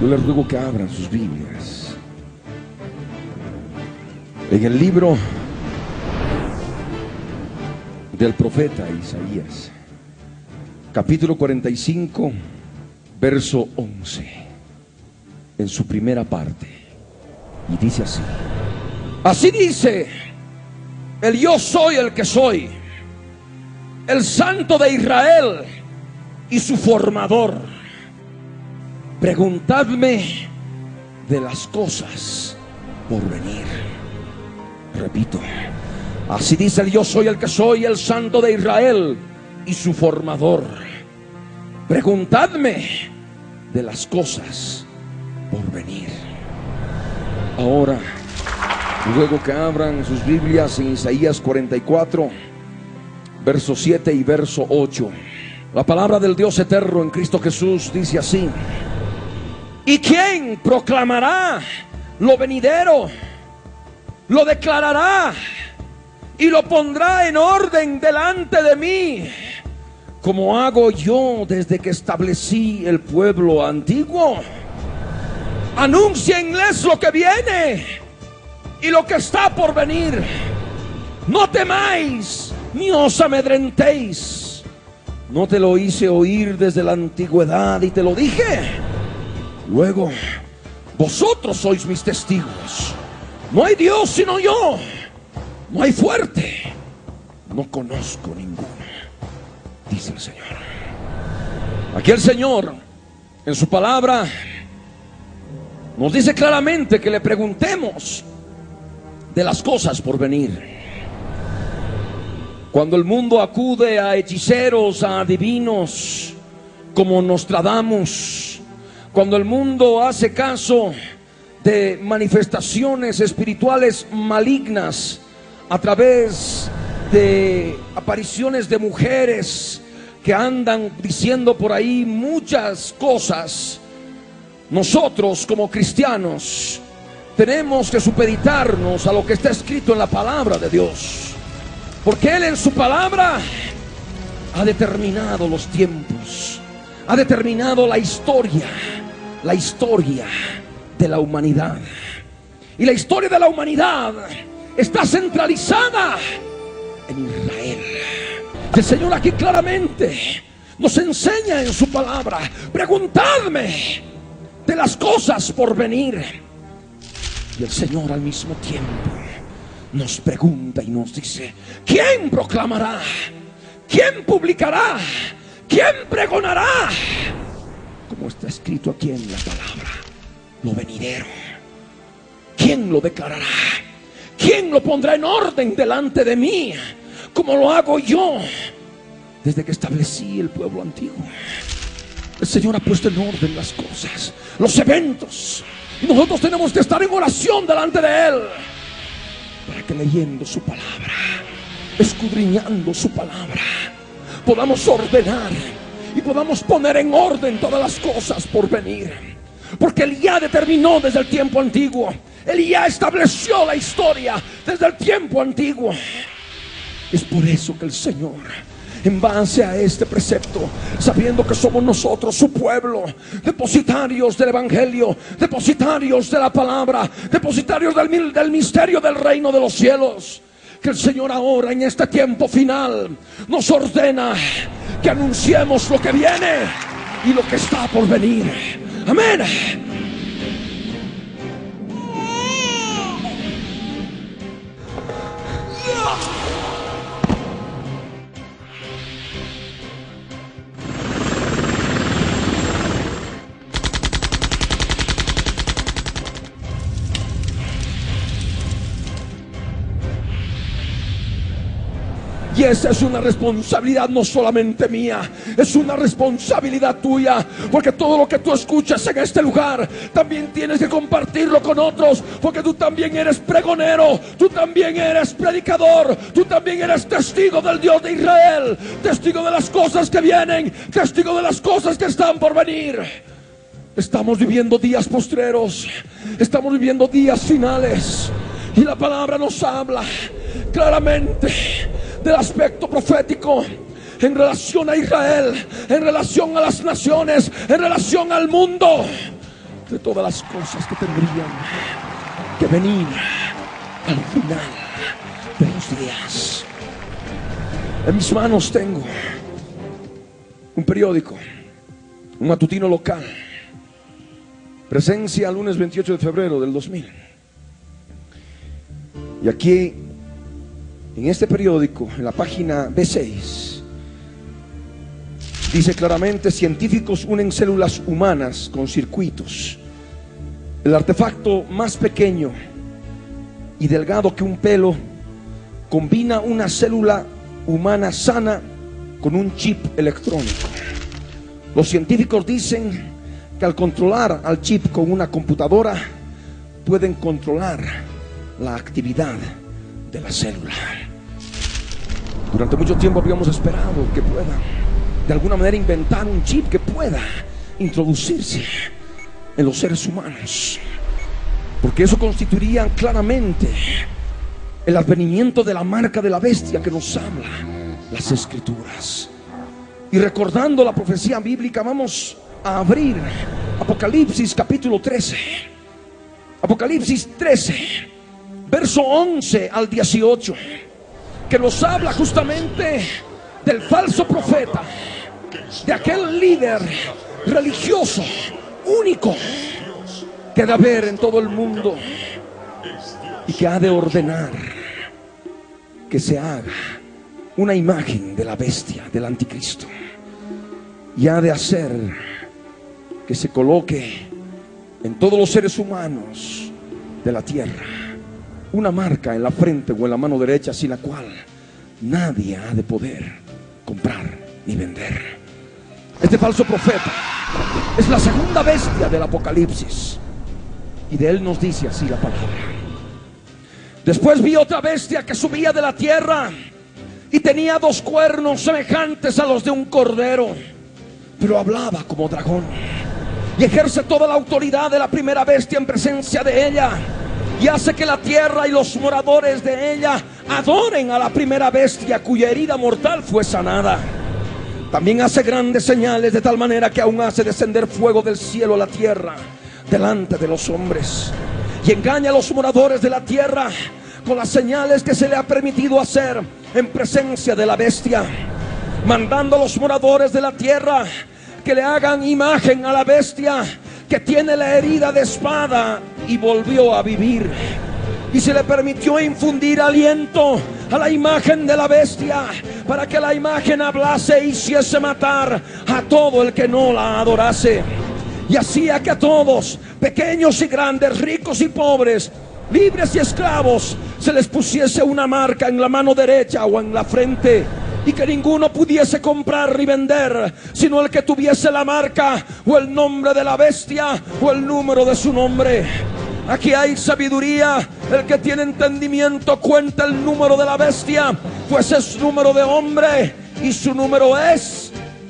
Yo les ruego que abran sus Biblias en el libro del profeta Isaías, capítulo 45, verso 11, en su primera parte, y dice así: así dice el yo soy el que soy, el Santo de Israel y su formador. Preguntadme de las cosas por venir. Repito, así dice el yo soy el que soy, el Santo de Israel y su formador. Preguntadme de las cosas por venir. Ahora, luego que abran sus Biblias en Isaías 44, verso 7 y verso 8. La palabra del Dios eterno en Cristo Jesús dice así: ¿y quién proclamará lo venidero? Lo declarará y lo pondrá en orden delante de mí, como hago yo desde que establecí el pueblo antiguo. Anúncienles lo que viene y lo que está por venir. No temáis ni os amedrentéis. No te lo hice oír desde la antigüedad y te lo dije. Luego, vosotros sois mis testigos. No hay Dios sino yo. No hay fuerte. No conozco ninguno, dice el Señor. Aquí el Señor, en su palabra, nos dice claramente que le preguntemos de las cosas por venir. Cuando el mundo acude a hechiceros, a adivinos como Nostradamus, cuando el mundo hace caso de manifestaciones espirituales malignas a través de apariciones de mujeres que andan diciendo por ahí muchas cosas, nosotros como cristianos tenemos que supeditarnos a lo que está escrito en la palabra de Dios, porque Él en su palabra ha determinado los tiempos, ha determinado la historia de la humanidad. Y la historia de la humanidad está centralizada en Israel. El Señor aquí claramente nos enseña en su palabra: preguntadme de las cosas por venir. Y el Señor al mismo tiempo nos pregunta y nos dice: ¿quién proclamará? ¿Quién publicará? ¿Quién pregonará? Como está escrito aquí en la palabra, lo venidero. ¿Quién lo declarará? ¿Quién lo pondrá en orden delante de mí, como lo hago yo desde que establecí el pueblo antiguo? El Señor ha puesto en orden las cosas, los eventos, y nosotros tenemos que estar en oración delante de Él, para que leyendo su palabra, escudriñando su palabra, podamos ordenar y podamos poner en orden todas las cosas por venir. Porque Él ya determinó desde el tiempo antiguo, Él ya estableció la historia desde el tiempo antiguo. Es por eso que el Señor, en base a este precepto, sabiendo que somos nosotros su pueblo, depositarios del evangelio, depositarios de la palabra, depositarios del misterio del reino de los cielos, que el Señor ahora en este tiempo final nos ordena que anunciemos lo que viene y lo que está por venir. Amén. Y esa es una responsabilidad no solamente mía, es una responsabilidad tuya, porque todo lo que tú escuchas en este lugar también tienes que compartirlo con otros, porque tú también eres pregonero, tú también eres predicador, tú también eres testigo del Dios de Israel, testigo de las cosas que vienen, testigo de las cosas que están por venir. Estamos viviendo días postreros, estamos viviendo días finales, y la palabra nos habla claramente del aspecto profético en relación a Israel, en relación a las naciones, en relación al mundo. de todas las cosas que tendrían que venir al final de los días. En mis manos tengo un periódico, un matutino local, Presencia, lunes 28 de febrero del 2000. Y aquí, en este periódico, en la página B6, dice claramente: científicos unen células humanas con circuitos. El artefacto más pequeño y delgado que un pelo combina una célula humana sana con un chip electrónico. Los científicos dicen que al controlar al chip con una computadora pueden controlar la actividad de la célula. Durante mucho tiempo habíamos esperado que pueda de alguna manera inventar un chip que pueda introducirse en los seres humanos, porque eso constituiría claramente el advenimiento de la marca de la bestia que nos habla las Escrituras. Y recordando la profecía bíblica, vamos a abrir Apocalipsis capítulo 13. Apocalipsis 13, verso 11 al 18, que nos habla justamente del falso profeta, de aquel líder religioso único que ha de haber en todo el mundo y que ha de ordenar que se haga una imagen de la bestia, del anticristo, y ha de hacer que se coloque en todos los seres humanos de la tierra una marca en la frente o en la mano derecha, sin la cual nadie ha de poder comprar ni vender. Este falso profeta es la segunda bestia del Apocalipsis, y de él nos dice así la palabra: después vi otra bestia que subía de la tierra y tenía 2 cuernos semejantes a los de un cordero, pero hablaba como dragón, y ejerce toda la autoridad de la primera bestia en presencia de ella, y hace que la tierra y los moradores de ella adoren a la primera bestia, cuya herida mortal fue sanada. También hace grandes señales, de tal manera que aún hace descender fuego del cielo a la tierra delante de los hombres, y engaña a los moradores de la tierra con las señales que se le ha permitido hacer en presencia de la bestia, mandando a los moradores de la tierra que le hagan imagen a la bestia que tiene la herida de espada y volvió a vivir. Y se le permitió infundir aliento a la imagen de la bestia, para que la imagen hablase e hiciese matar a todo el que no la adorase. Y hacía que a todos, pequeños y grandes, ricos y pobres, libres y esclavos, se les pusiese una marca en la mano derecha o en la frente, y que ninguno pudiese comprar ni vender, sino el que tuviese la marca o el nombre de la bestia o el número de su nombre. Aquí hay sabiduría. El que tiene entendimiento cuenta el número de la bestia, pues es número de hombre, y su número es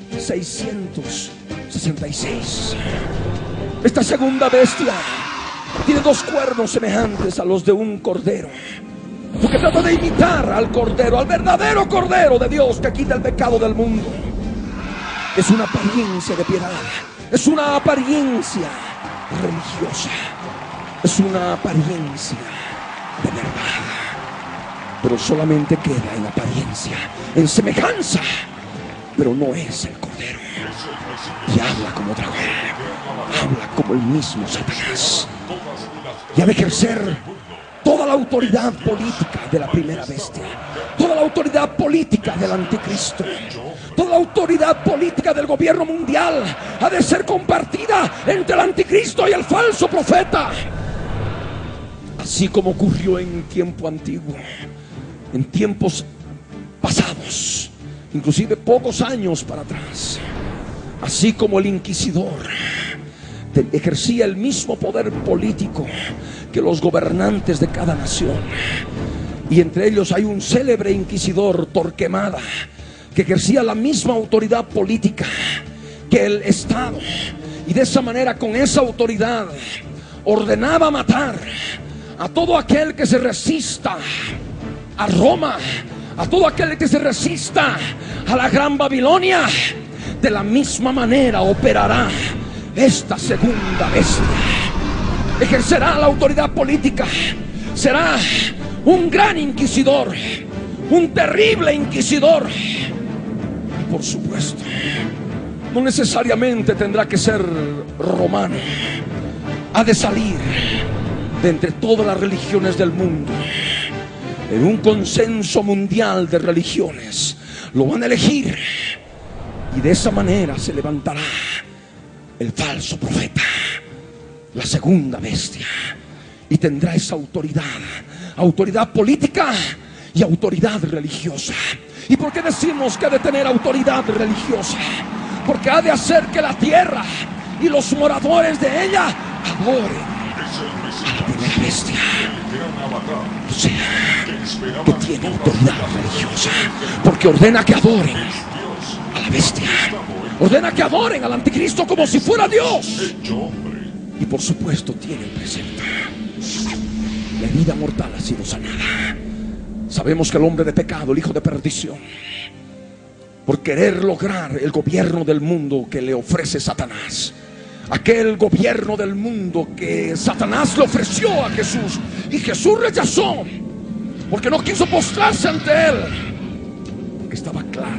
666. Esta segunda bestia tiene 2 cuernos semejantes a los de un cordero, porque trata de imitar al cordero, al verdadero cordero de Dios que quita el pecado del mundo. Es una apariencia de piedad, es una apariencia religiosa, es una apariencia de verdad, pero solamente queda en apariencia, en semejanza, pero no es el cordero. Y habla como dragón, habla como el mismo Satanás, y ha de ejercer toda la autoridad política de la primera bestia, toda la autoridad política del anticristo, toda la autoridad política del gobierno mundial ha de ser compartida entre el anticristo y el falso profeta. Así como ocurrió en tiempo antiguo, en tiempos pasados, inclusive pocos años para atrás, así como el inquisidor ejercía el mismo poder político que los gobernantes de cada nación, y entre ellos hay un célebre inquisidor, Torquemada, que ejercía la misma autoridad política que el Estado, y de esa manera, con esa autoridad, ordenaba matar a todo aquel que se resista a Roma, a todo aquel que se resista a la Gran Babilonia. De la misma manera operará esta segunda bestia. ejercerá la autoridad política, será un gran inquisidor, un terrible inquisidor. Y por supuesto, no necesariamente tendrá que ser romano. Ha de salir de entre todas las religiones del mundo. En un consenso mundial de religiones lo van a elegir, y de esa manera se levantará el falso profeta, la segunda bestia, y tendrá esa autoridad política y autoridad religiosa. ¿Y por qué decimos que ha de tener autoridad religiosa? Porque ha de hacer que la tierra y los moradores de ella adoren a la bestia. O sea, que tiene autoridad religiosa, porque ordena que adoren a la bestia, ordena que adoren al anticristo como si fuera Dios. Y por supuesto tiene el precepto. La herida mortal ha sido sanada. Sabemos que el hombre de pecado, el hijo de perdición, por querer lograr el gobierno del mundo que le ofrece Satanás, aquel gobierno del mundo que Satanás le ofreció a Jesús y Jesús rechazó porque no quiso postrarse ante él, porque estaba clara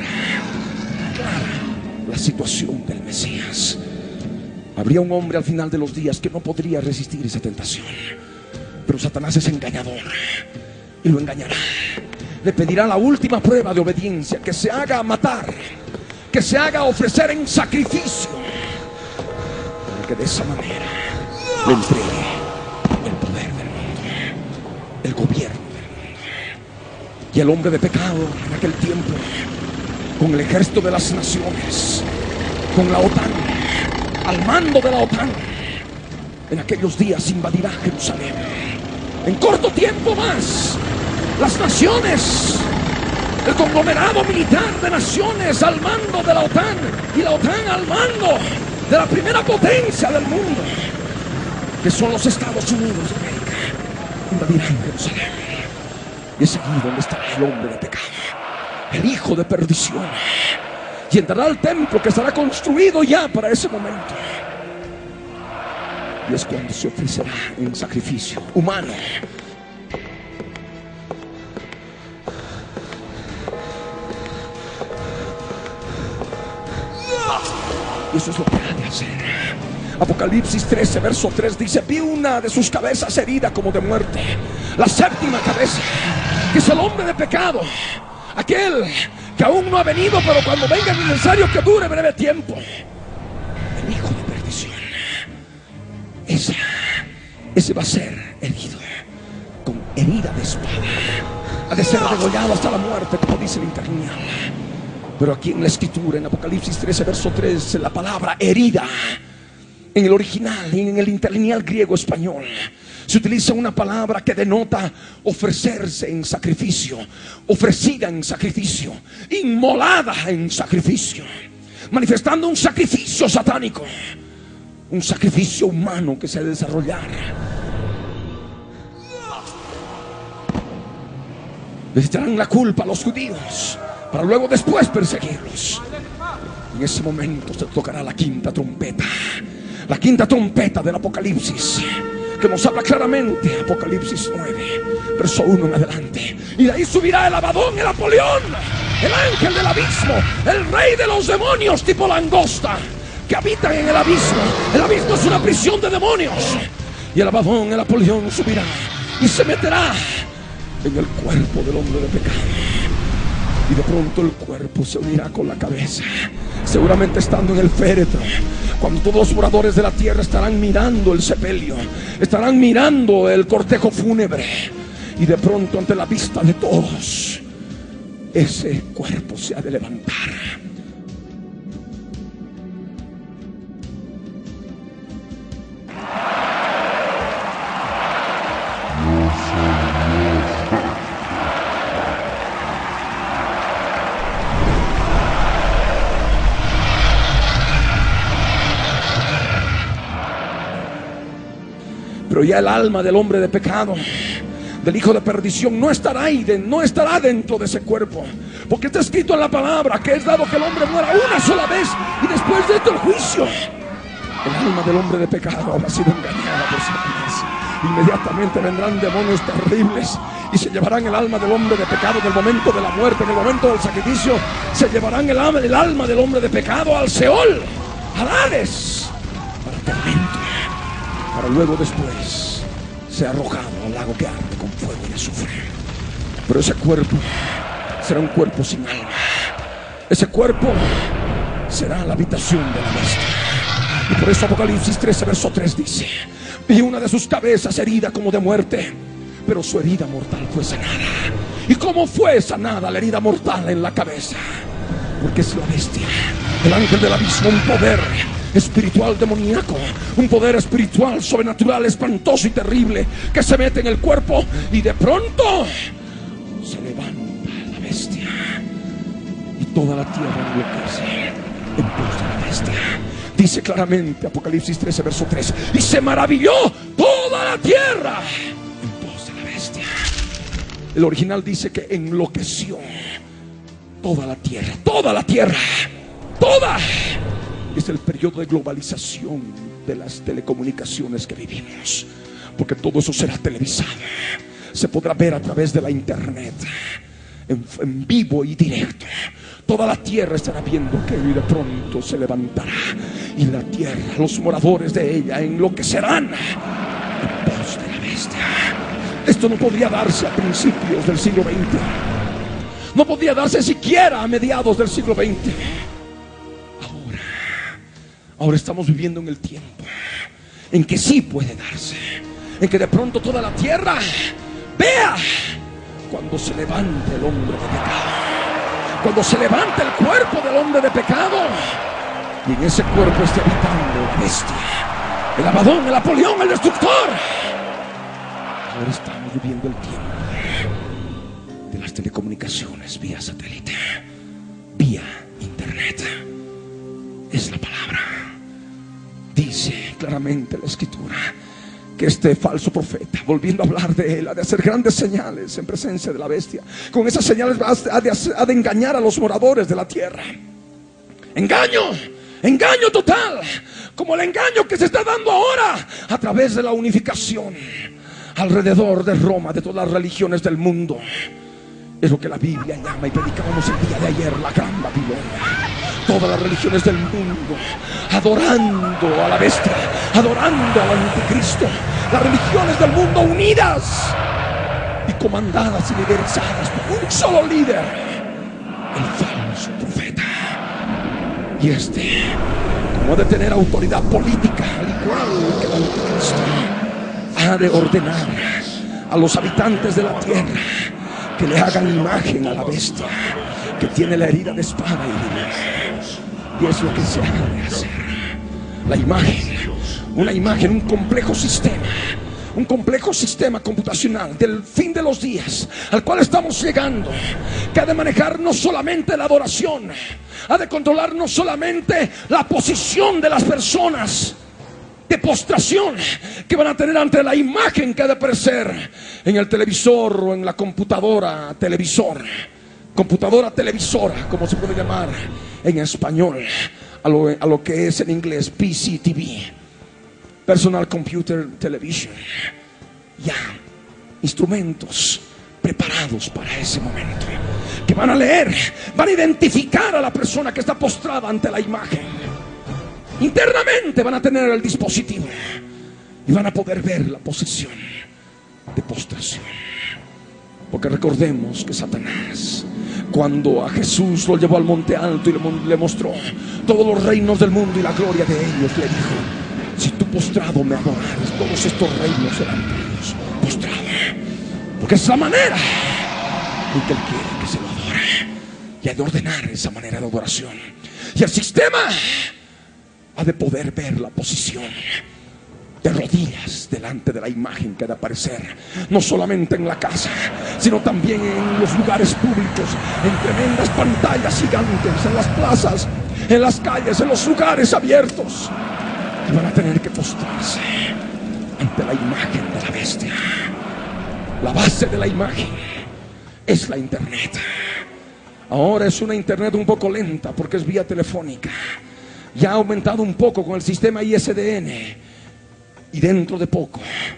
la situación del Mesías. Habría un hombre al final de los días que no podría resistir esa tentación, pero Satanás es engañador y lo engañará. Le pedirá la última prueba de obediencia, que se haga matar, que se haga ofrecer en sacrificio, para que de esa manera le entregue el poder del mundo, el gobierno del mundo. Y el hombre de pecado en aquel tiempo, con el ejército de las naciones, con la OTAN, al mando de la OTAN, en aquellos días invadirá Jerusalén. En corto tiempo más, las naciones, el conglomerado militar de naciones al mando de la OTAN, y la OTAN al mando de la primera potencia del mundo, que son los Estados Unidos de América, invadirán Jerusalén. Y es ahí donde estará el hombre de pecado, el hijo de perdición, y entrará al templo que estará construido ya para ese momento. Y es cuando se ofrecerá en sacrificio humano. Y eso es lo que ha de hacer. Apocalipsis 13, verso 3 dice: vi una de sus cabezas herida como de muerte, la séptima cabeza, que es el hombre de pecado, aquel que aún no ha venido, pero cuando venga es necesario que dure breve tiempo. El hijo de perdición, ese va a ser herido con herida de espada, ha de ser degollado hasta la muerte, como dice el interlineal. Pero aquí en la escritura, en Apocalipsis 13, verso 3, la palabra herida, en el original y en el interlineal griego español, se utiliza una palabra que denota ofrecerse en sacrificio, ofrecida en sacrificio, inmolada en sacrificio, manifestando un sacrificio satánico, un sacrificio humano que se ha de desarrollar. Les echarán la culpa a los judíos para luego después perseguirlos. En ese momento se tocará la quinta trompeta, la quinta trompeta del Apocalipsis, que nos habla claramente, Apocalipsis 9, verso 1 en adelante. Y de ahí subirá el Abadón, el Apolión, el ángel del abismo, el rey de los demonios tipo langosta, que habitan en el abismo. El abismo es una prisión de demonios. Y el Abadón, el Apolión, subirá y se meterá en el cuerpo del hombre de pecado. Y de pronto el cuerpo se unirá con la cabeza, seguramente estando en el féretro, cuando todos los moradores de la tierra estarán mirando el sepelio, estarán mirando el cortejo fúnebre. Y de pronto, ante la vista de todos, ese cuerpo se ha de levantar. Pero ya el alma del hombre de pecado, del hijo de perdición, no estará ahí, no estará dentro de ese cuerpo, porque está escrito en la palabra que es dado que el hombre muera una sola vez y después de esto el juicio. El alma del hombre de pecado ha sido engañada por Satanás. Inmediatamente vendrán demonios terribles y se llevarán el alma del hombre de pecado en el momento de la muerte, en el momento del sacrificio. Se llevarán el alma del hombre de pecado al Seol, al Hades, para tormento, para luego después ser arrojado al lago que arde con fuego y azufre. Pero ese cuerpo será un cuerpo sin alma. Ese cuerpo será la habitación de la bestia. Y por eso Apocalipsis 13 verso 3 dice: vi una de sus cabezas herida como de muerte, pero su herida mortal fue sanada. ¿Y cómo fue sanada la herida mortal en la cabeza? Porque es la bestia, el ángel del abismo, un poder espiritual demoníaco, un poder espiritual sobrenatural, espantoso y terrible, que se mete en el cuerpo y de pronto se levanta la bestia y toda la tierra enloquece en pos de la bestia. Dice claramente Apocalipsis 13 verso 3: y se maravilló toda la tierra en pos de la bestia. El original dice que enloqueció toda la tierra, toda la tierra, toda. Es el periodo de globalización de las telecomunicaciones que vivimos, porque todo eso será televisado, se podrá ver a través de la internet, en vivo y directo. Toda la tierra estará viendo aquello y de pronto se levantará, y la tierra, los moradores de ella enloquecerán en pos de la bestia. Esto no podría darse a principios del siglo XX, no podría darse siquiera a mediados del siglo XX. Ahora estamos viviendo en el tiempo en que sí puede darse, en que de pronto toda la tierra vea cuando se levante el hombre de pecado, cuando se levante el cuerpo del hombre de pecado, y en ese cuerpo esté habitando la bestia, el Abadón, el Apolión, el destructor. Ahora estamos viviendo el tiempo de las telecomunicaciones vía satélite, vía internet. Es la palabra. Dice claramente la escritura que este falso profeta, volviendo a hablar de él, ha de hacer grandes señales en presencia de la bestia. Con esas señales ha de engañar a los moradores de la tierra. Engaño, engaño total, como el engaño que se está dando ahora a través de la unificación alrededor de Roma, de todas las religiones del mundo. Es lo que la Biblia llama, y predicábamos el día de ayer, la gran Babilonia. Todas las religiones del mundo adorando a la bestia, adorando al anticristo. Las religiones del mundo unidas y comandadas y liderizadas por un solo líder, el falso profeta. Y este, como ha de tener autoridad política al igual que el anticristo, ha de ordenar a los habitantes de la tierra que le hagan imagen a la bestia, que tiene la herida de espada y de... Y es lo que se ha de hacer. La imagen, una imagen, un complejo sistema computacional del fin de los días al cual estamos llegando, que ha de manejar no solamente la adoración, ha de controlar no solamente la posición de las personas de postración que van a tener ante la imagen que ha de aparecer en el televisor o en la computadora computadora televisora, como se puede llamar en español, a lo que es en inglés PCTV, Personal Computer Television. Ya, instrumentos preparados para ese momento, que van a leer, van a identificar a la persona que está postrada ante la imagen. Internamente van a tener el dispositivo y van a poder ver la posición de postración. Porque recordemos que Satanás, cuando a Jesús lo llevó al monte alto y le mostró todos los reinos del mundo y la gloria de ellos, le dijo: si tú postrado me adorares, todos estos reinos serán tuyos. Postrado, porque es la manera en que Él quiere que se lo adore, y hay de ordenar esa manera de adoración. Y el sistema ha de poder ver la posición de rodillas delante de la imagen que ha de aparecer, no solamente en la casa, sino también en los lugares públicos, en tremendas pantallas gigantes, en las plazas, en las calles, en los lugares abiertos. Y van a tener que postrarse ante la imagen de la bestia. La base de la imagen es la internet. Ahora es una internet un poco lenta porque es vía telefónica. Ya ha aumentado un poco con el sistema ISDN, y dentro de poco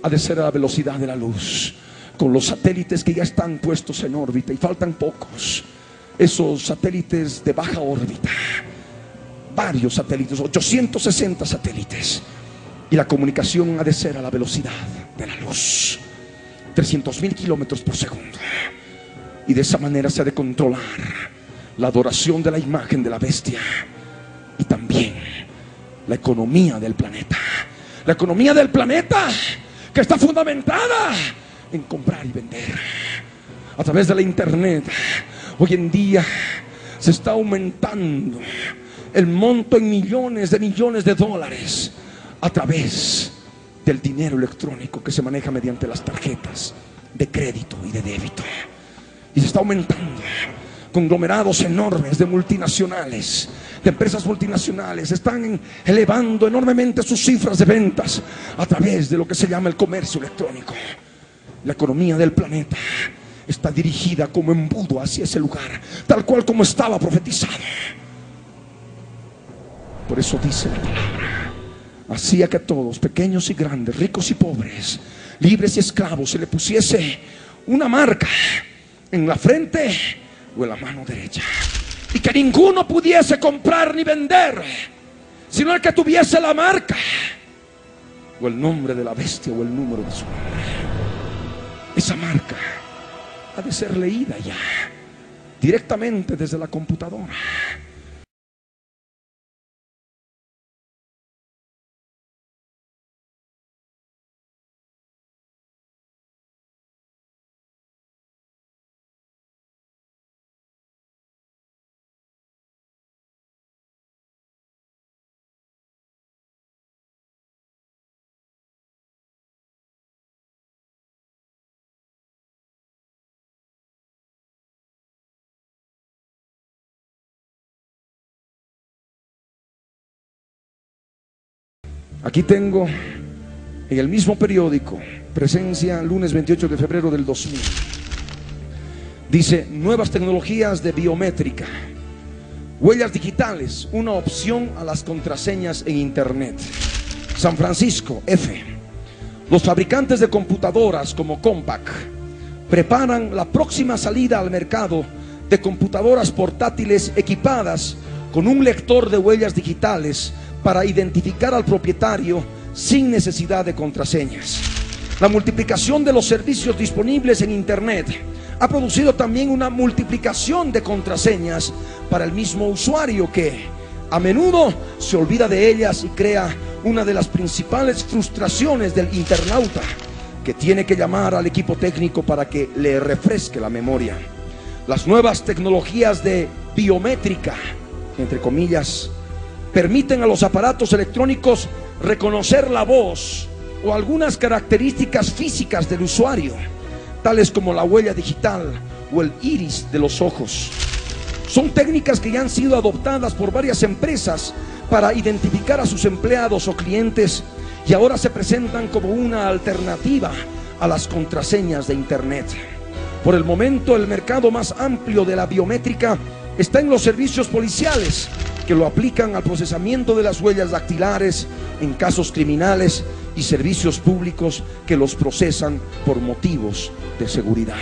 ha de ser a la velocidad de la luz, con los satélites que ya están puestos en órbita, y faltan pocos. Esos satélites de baja órbita, varios satélites, 860 satélites, y la comunicación ha de ser a la velocidad de la luz, 300.000 kilómetros por segundo. Y de esa manera se ha de controlar la adoración de la imagen de la bestia, y también la economía del planeta. La economía del planeta, que está fundamentada en comprar y vender a través de la internet. Hoy en día se está aumentando el monto en millones de dólares a través del dinero electrónico que se maneja mediante las tarjetas de crédito y de débito. Y se está aumentando. Conglomerados enormes de multinacionales, de empresas multinacionales, están elevando enormemente sus cifras de ventas a través de lo que se llama el comercio electrónico. La economía del planeta está dirigida como embudo hacia ese lugar, tal cual como estaba profetizado. Por eso dice la palabra: hacía que a todos, pequeños y grandes, ricos y pobres, libres y esclavos, se le pusiese una marca en la frente o en la mano derecha, y que ninguno pudiese comprar ni vender, sino el que tuviese la marca o el nombre de la bestia o el número de su nombre. Esa marca ha de ser leída ya directamente desde la computadora. Aquí tengo en el mismo periódico, Presencia, lunes 28 de febrero del 2000. Dice: nuevas tecnologías de biométrica, huellas digitales, una opción a las contraseñas en internet. San Francisco, F. Los fabricantes de computadoras como Compaq preparan la próxima salida al mercado de computadoras portátiles equipadas con un lector de huellas digitales para identificar al propietario sin necesidad de contraseñas. La multiplicación de los servicios disponibles en internet ha producido también una multiplicación de contraseñas para el mismo usuario, que a menudo se olvida de ellas y crea una de las principales frustraciones del internauta, que tiene que llamar al equipo técnico para que le refresque la memoria. Las nuevas tecnologías de biométrica, entre comillas, permiten a los aparatos electrónicos reconocer la voz o algunas características físicas del usuario, tales como la huella digital o el iris de los ojos. Son técnicas que ya han sido adoptadas por varias empresas para identificar a sus empleados o clientes, y ahora se presentan como una alternativa a las contraseñas de internet. Por el momento, el mercado más amplio de la biométrica está en los servicios policiales, que lo aplican al procesamiento de las huellas dactilares en casos criminales, y servicios públicos que los procesan por motivos de seguridad.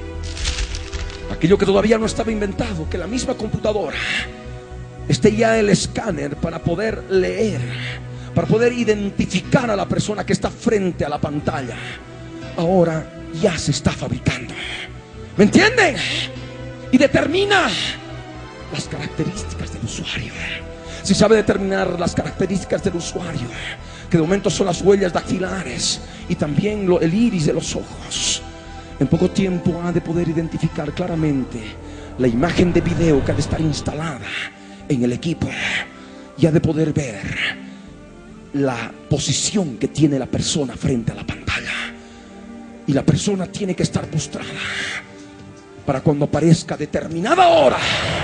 Aquello que todavía no estaba inventado, que la misma computadora esté ya el escáner para poder leer, para poder identificar a la persona que está frente a la pantalla, ahora ya se está fabricando. ¿Me entienden? Y determina las características del usuario. Si sabe determinar las características del usuario, que de momento son las huellas dactilares y también el iris de los ojos, en poco tiempo ha de poder identificar claramente la imagen de video que ha de estar instalada en el equipo, y ha de poder ver la posición que tiene la persona frente a la pantalla. Y la persona tiene que estar postrada para cuando aparezca determinada hora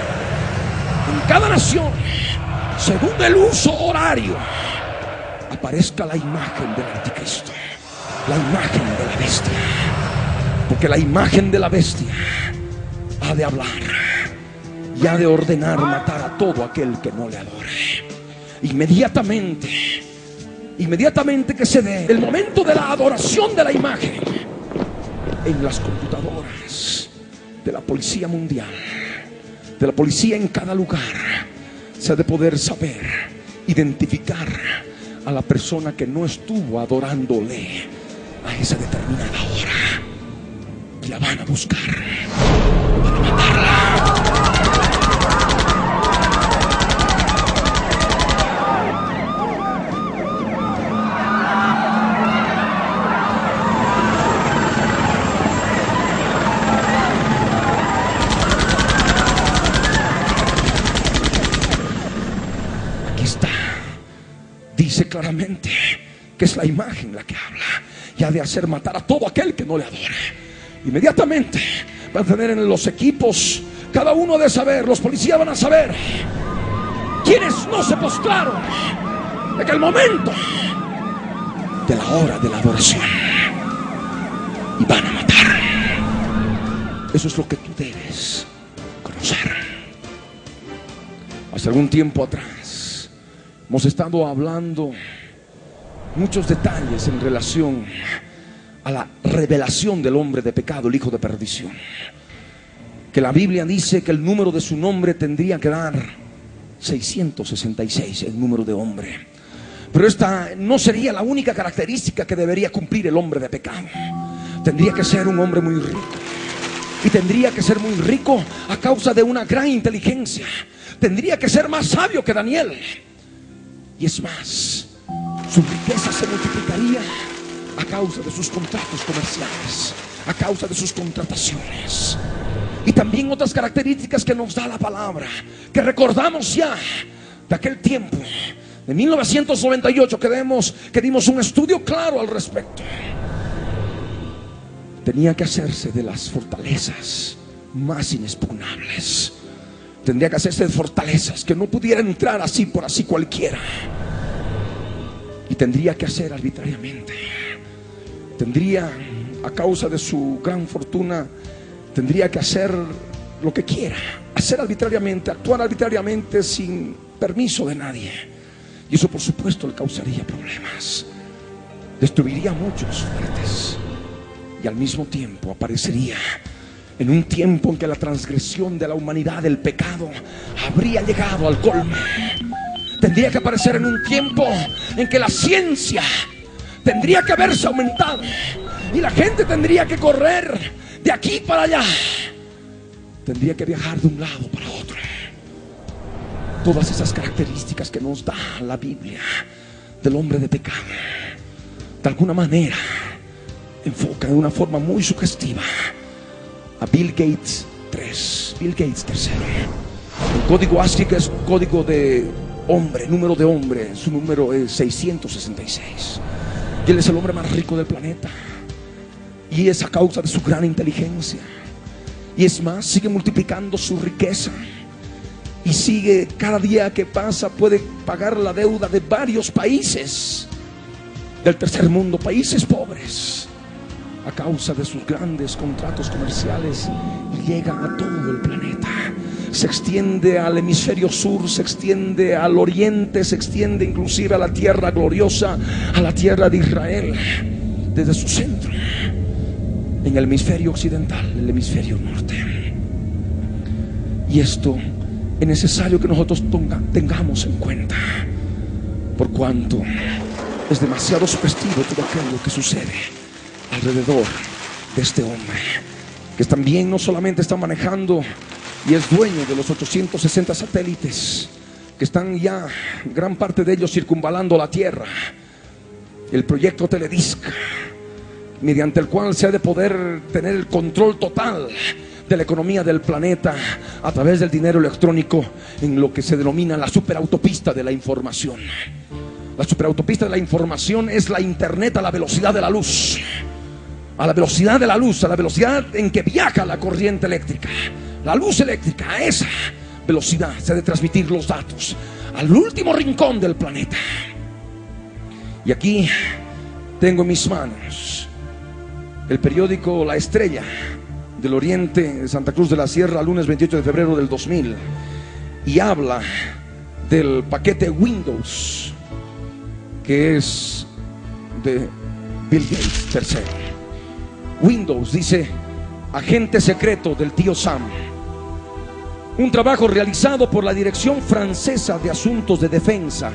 en cada nación, según el uso horario, aparezca la imagen del anticristo, la imagen de la bestia. Porque la imagen de la bestia ha de hablar y ha de ordenar matar a todo aquel que no le adore. Inmediatamente Inmediatamente que se dé el momento de la adoración de la imagen, en las computadoras de la policía mundial, de la policía en cada lugar, se ha de poder saber, identificar a la persona que no estuvo adorándole a esa determinada hora, y la van a buscar para matarla. Dice claramente que es la imagen la que habla, y ha de hacer matar a todo aquel que no le adore. Inmediatamente van a tener en los equipos, cada uno de saber, los policías van a saber quienes no se postraron en el momento de la hora de la adoración, y van a matar. Eso es lo que tú debes conocer. Hace algún tiempo atrás hemos estado hablando muchos detalles en relación a la revelación del hombre de pecado, el hijo de perdición. Que la Biblia dice que el número de su nombre tendría que dar 666, el número de hombre. Pero esta no sería la única característica que debería cumplir el hombre de pecado. Tendría que ser un hombre muy rico. Y tendría que ser muy rico a causa de una gran inteligencia. Tendría que ser más sabio que Daniel. Y es más, su riqueza se multiplicaría a causa de sus contratos comerciales, a causa de sus contrataciones. Y también otras características que nos da la palabra, que recordamos ya de aquel tiempo, de 1998, que dimos un estudio claro al respecto. Tenía que hacerse de las fortalezas más inexpugnables. Tendría que hacerse de fortalezas que no pudiera entrar así por así cualquiera. Y tendría que hacer arbitrariamente. Tendría, a causa de su gran fortuna, tendría que hacer lo que quiera, hacer arbitrariamente, actuar arbitrariamente sin permiso de nadie. Y eso, por supuesto, le causaría problemas. Destruiría a muchos fuertes. Y al mismo tiempo aparecería en un tiempo en que la transgresión de la humanidad, el pecado, habría llegado al colmo. Tendría que aparecer en un tiempo en que la ciencia tendría que haberse aumentado y la gente tendría que correr de aquí para allá. Tendría que viajar de un lado para otro. Todas esas características que nos da la Biblia del hombre de pecado, de alguna manera enfoca de una forma muy sugestiva a Bill Gates III. El código ASCII, que es código de hombre, número de hombre, su número es 666. Y él es el hombre más rico del planeta. Y es a causa de su gran inteligencia. Y es más, sigue multiplicando su riqueza. Y sigue, cada día que pasa, puede pagar la deuda de varios países del tercer mundo, países pobres, a causa de sus grandes contratos comerciales, y llega a todo el planeta. Se extiende al hemisferio sur, se extiende al oriente, se extiende inclusive a la tierra gloriosa, a la tierra de Israel, desde su centro, en el hemisferio occidental, el hemisferio norte. Y esto es necesario que nosotros tengamos en cuenta, por cuanto es demasiado sugestivo todo aquello que sucede alrededor de este hombre, que también no solamente está manejando y es dueño de los 860 satélites que están ya, gran parte de ellos, circunvalando la Tierra. El proyecto Teledisc, mediante el cual se ha de poder tener el control total de la economía del planeta a través del dinero electrónico, en lo que se denomina la superautopista de la información. La superautopista de la información es la internet a la velocidad de la luz. A la velocidad de la luz, a la velocidad en que viaja la corriente eléctrica, la luz eléctrica. A esa velocidad se ha de transmitir los datos al último rincón del planeta. Y aquí tengo en mis manos el periódico La Estrella del Oriente, de Santa Cruz de la Sierra, lunes 28 de febrero del 2000, y habla del paquete Windows, que es de Bill Gates III. Windows, dice, agente secreto del tío Sam. Un trabajo realizado por la Dirección Francesa de Asuntos de Defensa,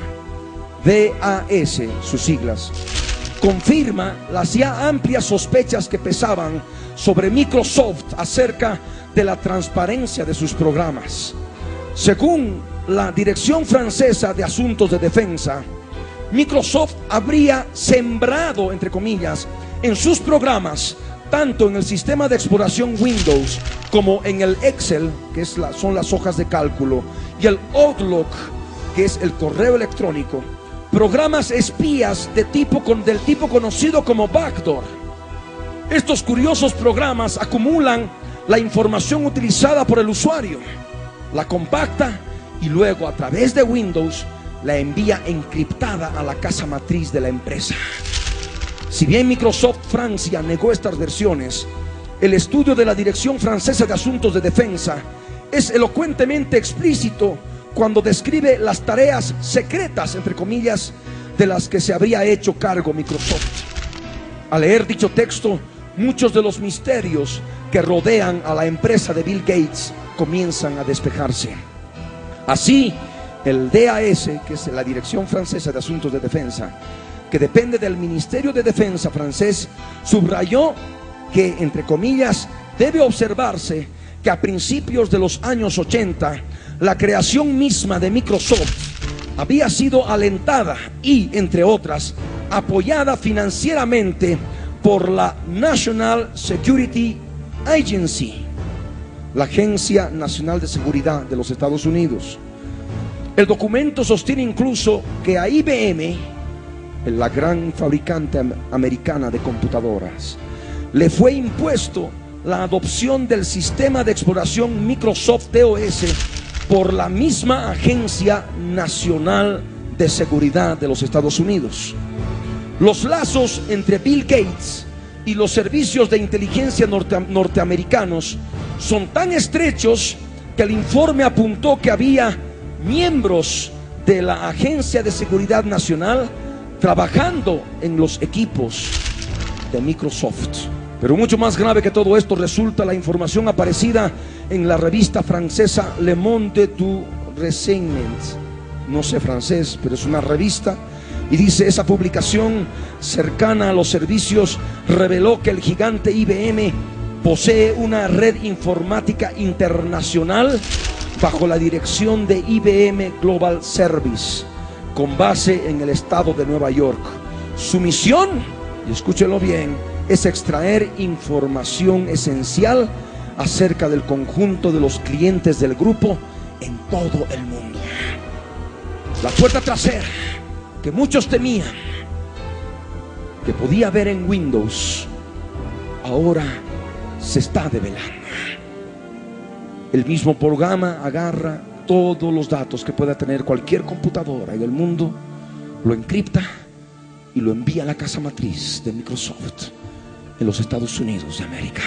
DAS, sus siglas, confirma las ya amplias sospechas que pesaban sobre Microsoft acerca de la transparencia de sus programas. Según la Dirección Francesa de Asuntos de Defensa, Microsoft habría sembrado, entre comillas, en sus programas, tanto en el sistema de exploración Windows como en el Excel, que son las hojas de cálculo, y el Outlook, que es el correo electrónico, programas espías del tipo conocido como backdoor. Estos curiosos programas acumulan la información utilizada por el usuario, la compacta y luego a través de Windows la envía encriptada a la casa matriz de la empresa. Si bien Microsoft Francia negó estas versiones, el estudio de la Dirección Francesa de Asuntos de Defensa es elocuentemente explícito cuando describe las tareas secretas, entre comillas, de las que se habría hecho cargo Microsoft. Al leer dicho texto, muchos de los misterios que rodean a la empresa de Bill Gates comienzan a despejarse. Así, el DAS, que es la Dirección Francesa de Asuntos de Defensa, que depende del Ministerio de Defensa francés, subrayó que, entre comillas, debe observarse que a principios de los años 80, la creación misma de Microsoft había sido alentada y, entre otras, apoyada financieramente por la National Security Agency, la Agencia Nacional de Seguridad de los Estados Unidos. El documento sostiene incluso que a IBM, la gran fabricante americana de computadoras, le fue impuesto la adopción del sistema de exploración Microsoft DOS por la misma Agencia Nacional de Seguridad de los Estados Unidos. Los lazos entre Bill Gates y los servicios de inteligencia norteamericanos son tan estrechos que el informe apuntó que había miembros de la Agencia de Seguridad Nacional trabajando en los equipos de Microsoft. Pero mucho más grave que todo esto resulta la información aparecida en la revista francesa Le Monde du Renseignement. No sé francés, pero es una revista. Y dice, esa publicación cercana a los servicios reveló que el gigante IBM posee una red informática internacional bajo la dirección de IBM Global Service, con base en el estado de Nueva York. Su misión, y escúchenlo bien, es extraer información esencial acerca del conjunto de los clientes del grupo en todo el mundo. La puerta trasera que muchos temían que podía haber en Windows, ahora se está develando. El mismo programa agarra todos los datos que pueda tener cualquier computadora en el mundo, lo encripta y lo envía a la casa matriz de Microsoft en los Estados Unidos de América.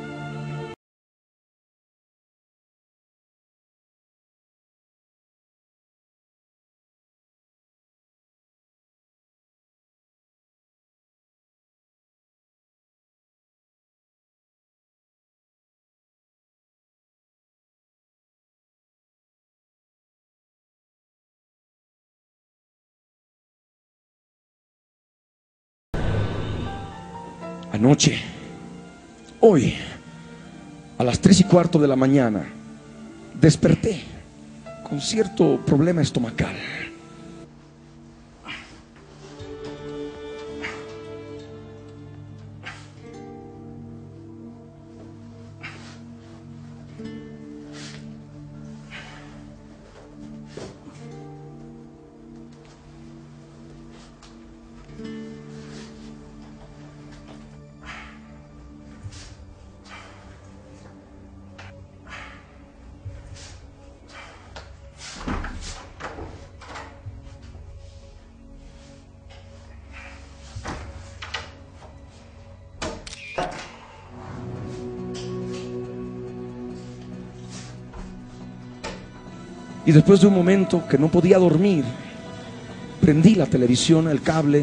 Anoche, hoy, a las 3:15 de la mañana, desperté con cierto problema estomacal. Y después de un momento que no podía dormir, prendí la televisión, el cable,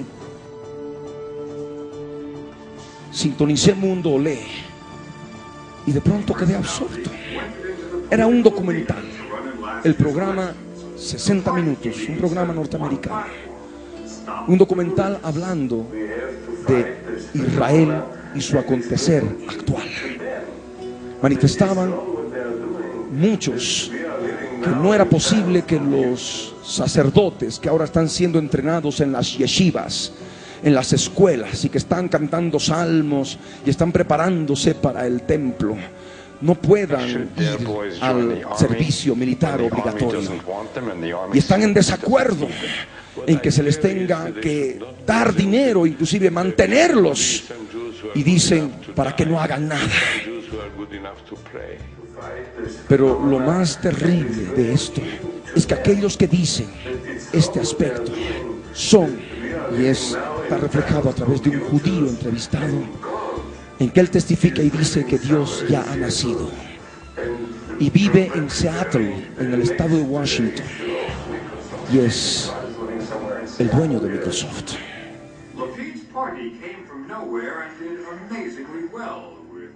sintonicé Mundo Olé y de pronto quedé absorto. Era un documental, el programa 60 minutos, un programa norteamericano, un documental hablando de Israel y su acontecer actual. Manifestaban muchos que no era posible que los sacerdotes que ahora están siendo entrenados en las yeshivas, en las escuelas, y que están cantando salmos y están preparándose para el templo, no puedan ir al servicio militar obligatorio, y están en desacuerdo en que se les tenga que dar dinero, inclusive mantenerlos, y dicen para que no hagan nada. Pero lo más terrible de esto es que aquellos que dicen este aspecto son, y está reflejado a través de un judío entrevistado, en que él testifica y dice que Dios ya ha nacido y vive en Seattle, en el estado de Washington, y es el dueño de Microsoft. Lapid's party came from nowhere and did amazingly well with...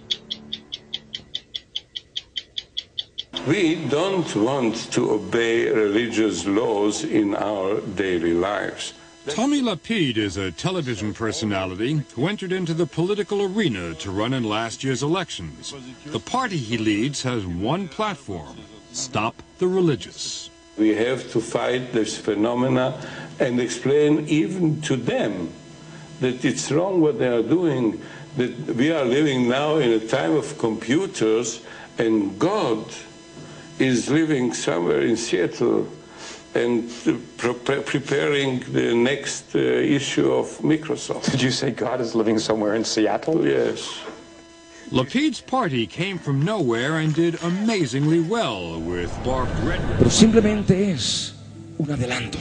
We don't want to obey religious laws in our daily lives. Tommy Lapid is a television personality who entered into the political arena to run in last year's elections. The party he leads has one platform: stop the religious. We have to fight this phenomena and explain even to them that it's wrong what they are doing, that we are living now in a time of computers and God is living somewhere in Seattle and preparing the next issue of Microsoft. Did you say God is living somewhere in Seattle? Yes. Lapid's party came from nowhere and did amazingly well with Barb Redwood. Pero simplemente es un adelanto,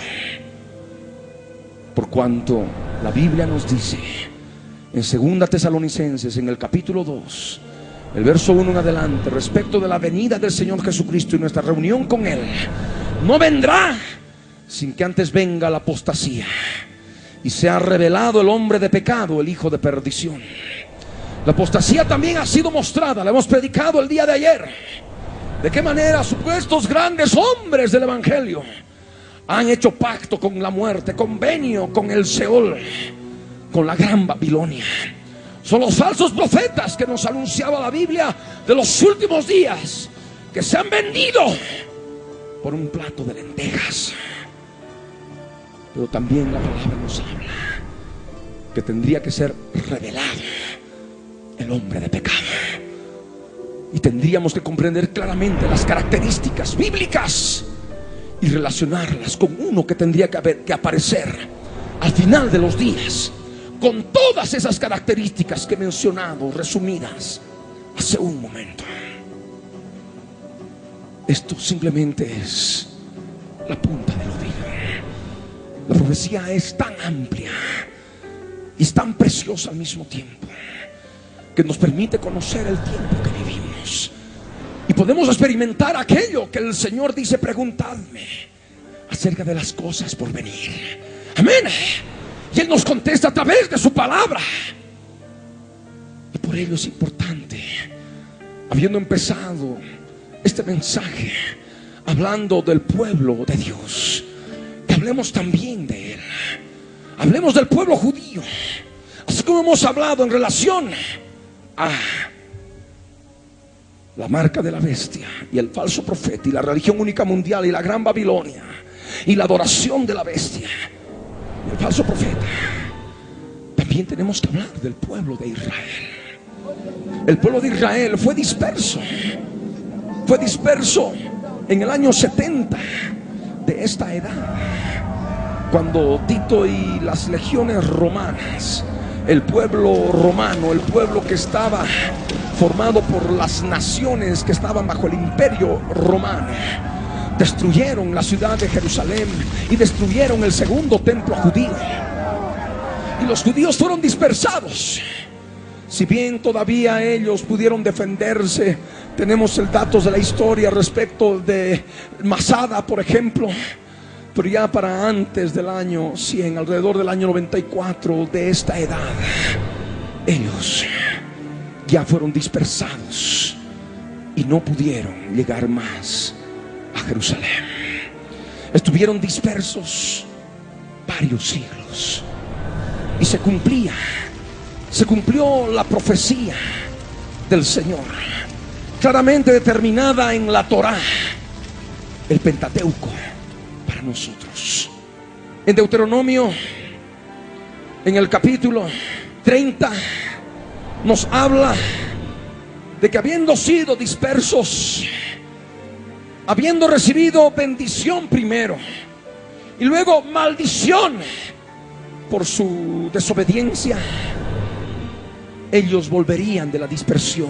por cuanto la Biblia nos dice en 2 Tesalonicenses, en el capítulo 2, el verso 1 en adelante, respecto de la venida del Señor Jesucristo y nuestra reunión con Él, no vendrá sin que antes venga la apostasía y sea revelado el hombre de pecado, el hijo de perdición. La apostasía también ha sido mostrada, la hemos predicado el día de ayer. De qué manera supuestos grandes hombres del evangelio han hecho pacto con la muerte, convenio con el Seol, con la gran Babilonia. Son los falsos profetas que nos anunciaba la Biblia de los últimos días, que se han vendido por un plato de lentejas. Pero también la palabra nos habla que tendría que ser revelado el hombre de pecado, y tendríamos que comprender claramente las características bíblicas y relacionarlas con uno que tendría que aparecer al final de los días, con todas esas características que he mencionado, resumidas hace un momento. Esto simplemente es la punta del ovillo. La profecía es tan amplia y es tan preciosa al mismo tiempo, que nos permite conocer el tiempo que vivimos, y podemos experimentar aquello que el Señor dice: preguntadme acerca de las cosas por venir. Amén. Y Él nos contesta a través de su palabra. Y por ello es importante, habiendo empezado este mensaje hablando del pueblo de Dios, que hablemos también de Él. Hablemos del pueblo judío, así como hemos hablado en relación a la marca de la bestia y el falso profeta y la religión única mundial y la gran Babilonia y la adoración de la bestia y el falso profeta. También tenemos que hablar del pueblo de Israel. El pueblo de Israel fue disperso en el año 70 de esta edad, cuando Tito y las legiones romanas, el pueblo romano, el pueblo que estaba formado por las naciones que estaban bajo el imperio romano, destruyeron la ciudad de Jerusalén y destruyeron el segundo templo judío, y los judíos fueron dispersados. Si bien todavía ellos pudieron defenderse, tenemos el datos de la historia respecto de Masada, por ejemplo, Pero ya para antes del año 100, alrededor del año 94 de esta edad, ellos ya fueron dispersados y no pudieron llegar más a Jerusalén. Estuvieron dispersos varios siglos y se cumplió la profecía del Señor, claramente determinada en la Torá, el Pentateuco, para nosotros. En Deuteronomio, en el capítulo 30, nos habla de que habiendo sido dispersos, habiendo recibido bendición primero y luego maldición por su desobediencia, ellos volverían de la dispersión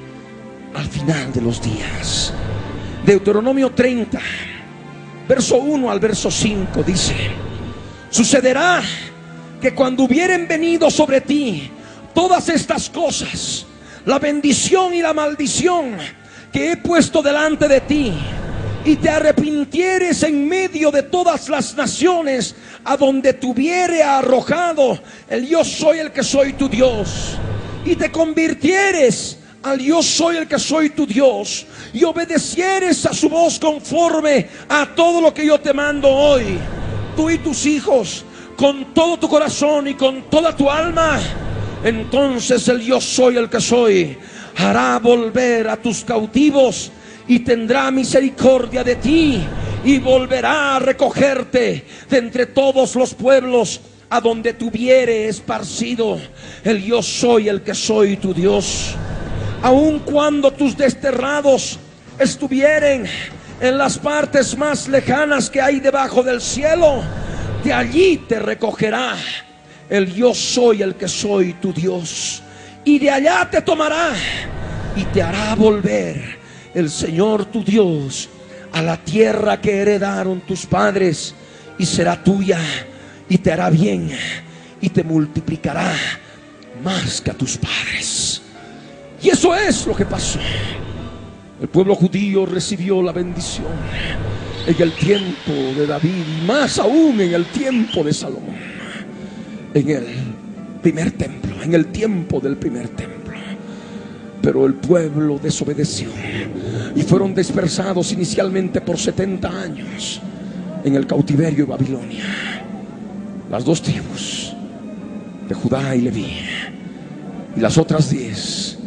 al final de los días. Deuteronomio 30, verso 1 al verso 5 dice: sucederá que cuando hubieren venido sobre ti todas estas cosas, la bendición y la maldición que he puesto delante de ti, y te arrepintieres en medio de todas las naciones a donde te hubiere arrojado el yo soy el que soy tu Dios, y te convirtieres al yo soy el que soy tu Dios, y obedecieres a su voz conforme a todo lo que yo te mando hoy, tú y tus hijos, con todo tu corazón y con toda tu alma, entonces el yo soy el que soy hará volver a tus cautivos y tendrá misericordia de ti, y volverá a recogerte de entre todos los pueblos a donde te hubiere esparcido el yo soy el que soy tu Dios. Aun cuando tus desterrados estuvieren en las partes más lejanas que hay debajo del cielo, de allí te recogerá el yo soy el que soy tu Dios, y de allá te tomará y te hará volver el Señor tu Dios a la tierra que heredaron tus padres, y será tuya, y te hará bien, y te multiplicará más que a tus padres. Y eso es lo que pasó. El pueblo judío recibió la bendición en el tiempo de David, y más aún en el tiempo de Salomón, en el primer templo, en el tiempo del primer templo. Pero el pueblo desobedeció y fueron dispersados inicialmente por 70 años en el cautiverio de Babilonia. Las 2 tribus de Judá y Leví, y las otras 10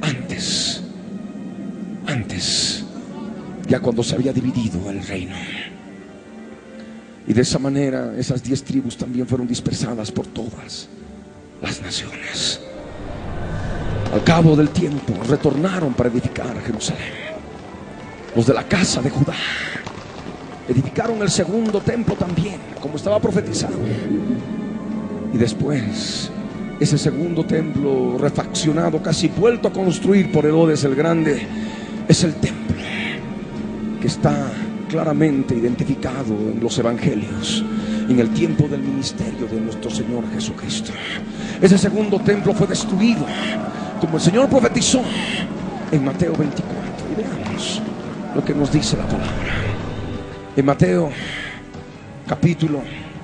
antes, ya cuando se había dividido el reino. Y de esa manera esas 10 tribus también fueron dispersadas por todas las naciones. Al cabo del tiempo retornaron para edificar Jerusalén. Los de la casa de Judá edificaron el segundo templo también, como estaba profetizado. Y después ese segundo templo, refaccionado, casi vuelto a construir por Herodes el Grande, es el templo que está claramente identificado en los evangelios, en el tiempo del ministerio de nuestro Señor Jesucristo. Ese segundo templo fue destruido, como el Señor profetizó en Mateo 24. Y veamos lo que nos dice la palabra. En Mateo capítulo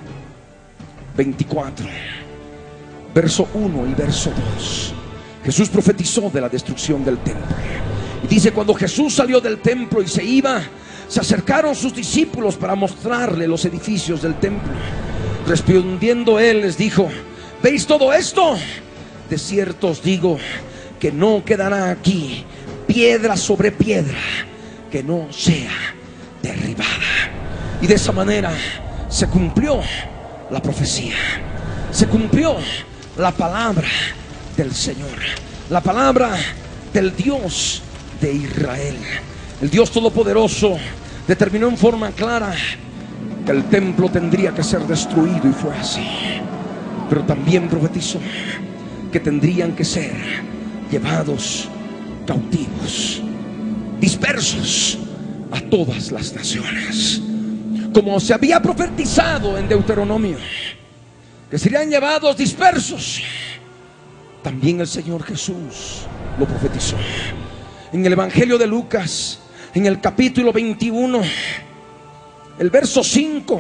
24, verso 1 y verso 2, Jesús profetizó de la destrucción del templo. Y dice: cuando Jesús salió del templo y se iba, se acercaron sus discípulos para mostrarle los edificios del templo. Respondiendo él les dijo: ¿veis todo esto? De cierto os digo que no quedará aquí piedra sobre piedra que no sea derribada. Y de esa manera se cumplió la profecía, se cumplió la palabra del Señor, la palabra del Dios de Israel. El Dios Todopoderoso determinó en forma clara que el templo tendría que ser destruido, y fue así. Pero también profetizó que tendrían que ser llevados cautivos, dispersos a todas las naciones, como se había profetizado en Deuteronomio, que serían llevados dispersos. También el Señor Jesús lo profetizó en el Evangelio de Lucas, en el capítulo 21, El verso 5